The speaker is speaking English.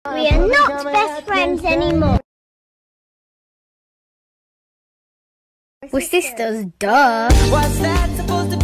We are not best friends anymore. We're sisters, duh. What's that supposed to